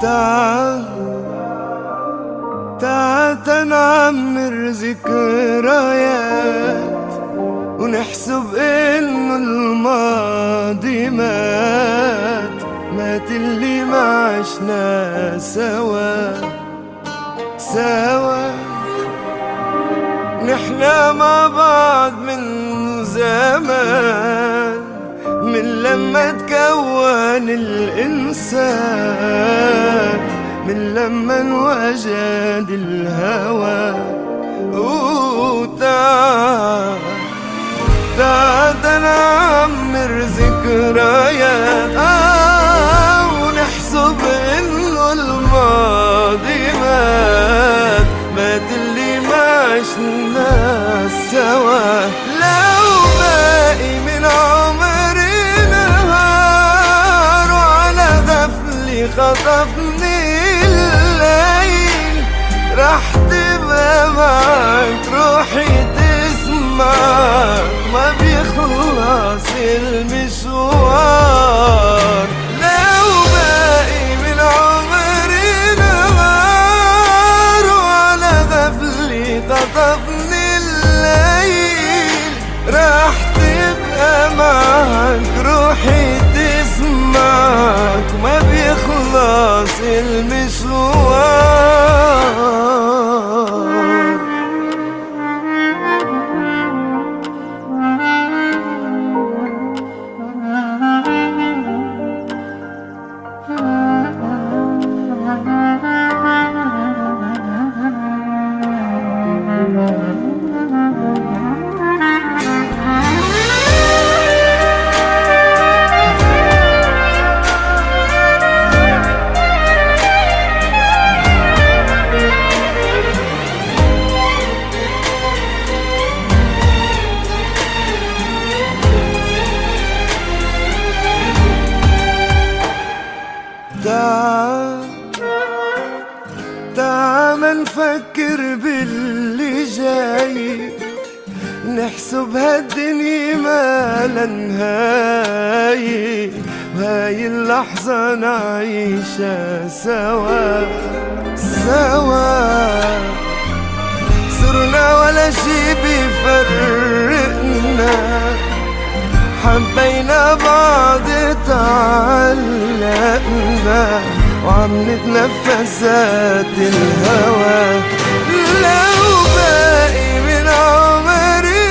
تعال تعال تنعمر ذكريات ونحسب إنه الماضي مات اللي ما عشنا سوا نحنا مع بعض من زمان، من لما تكون الإنسان، من لما انوجد الهوى. تعال نعمر ذكريات ونحسب إنه الماضي مات اللي ما عشنا سوا. لو باقي من عمري نهار وعلى غفلي خطفني الليل، راح تبقى معك روحي تسمعك، ما بيخلص المشوار. لو باقي من عمري نهار وعلى غفلي خطفني الليل، راح تبقى معك روحي تسمعك، ما بيخلص المشوار. تعال ما نفكر باللي جاي، نحسب هالدنيا ما لها نهاية، وهاي اللحظة نعيشها سوا. صرنا ولا شي بيفرقنا، حبينا بعض تعلقنا، وعم نتنفس ذات الهوى. لو باقي من عمري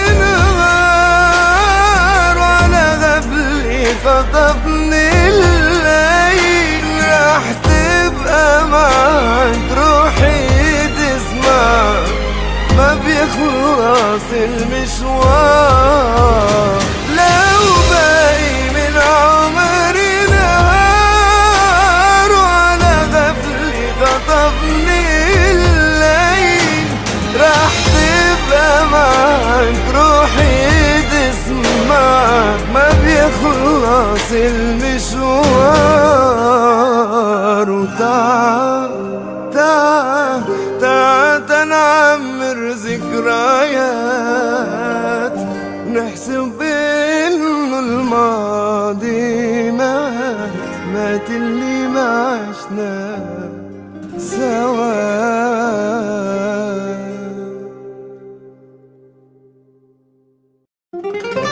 نهار وعلى غفلي خطفني الليل، راح تبقى معك روحي تسمع، ما بيخلص المشوار. لو باقي من عمري نهار وعلى غفلي خطفني الليل، راح تبقى معك روحي تسمعك، ما بيخلص المشوار. تعال تنعمر ذكريات، نحسب إنه الماضي مات اللي ما عشنا سوا.